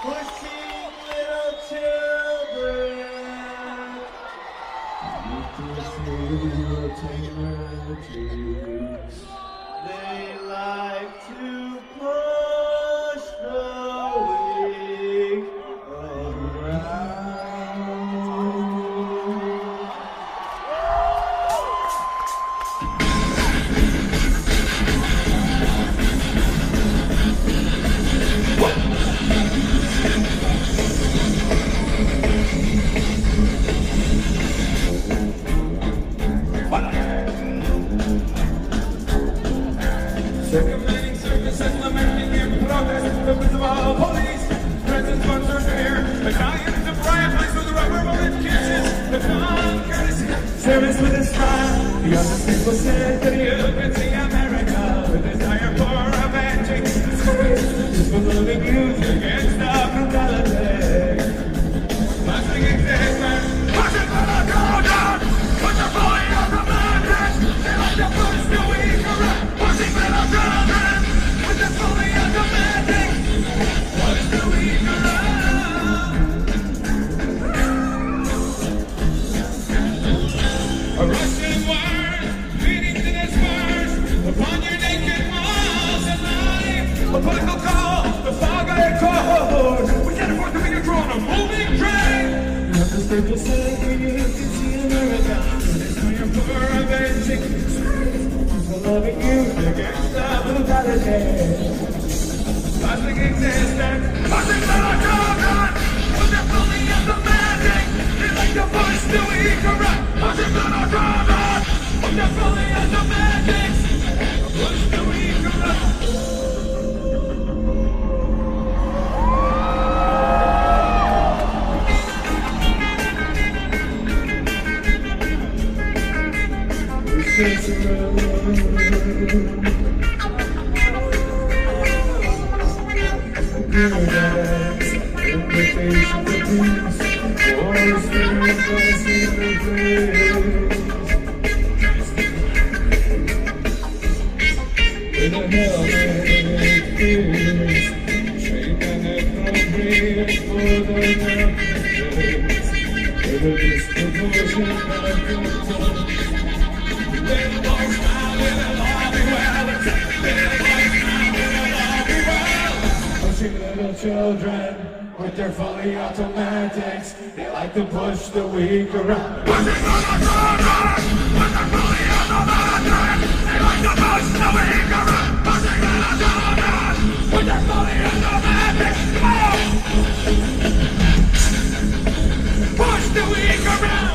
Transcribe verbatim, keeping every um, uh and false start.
pushing little children. They like to push the weak around. Circumventing services, lamenting in progress, the visible police, presence once are here. Italians to riot place with rubber bullet kisses, the non-courtesy, service with a smile. The other people said that you can see America with desire for avenging. It's for living youth against the brutality. Lasting existence, pushing for the down, put the boy on the mountain. They like to push the weak around. Pushing little children with the fully automatic. What is the weak around? A Russian wires leading to the spars upon your naked walls at night. A political call, the fog I code. We can't afford to be a drone, a moving train. You have to stay to say you can see America. It's time for avenging. Loving you against the brutality. Lasting existence, pushing little children with the fully automatic. They like to push the weak around. Pushing little children with the fully automatic. Push the weak around. It's invitation to peace, for the spirit blessing the praise. With a helmet fierce, trained and appropriate for the nonsense. With a disproportion of control. Little boys smile, it'll all be well. Little boys smile, it'll all be well. Pushing little children with their fully automatics. They like to push the weak around. Pushing little children with their fully automatics. They like to push the weak around. Pushing little children with their fully automatics. Oh! Push the weak around.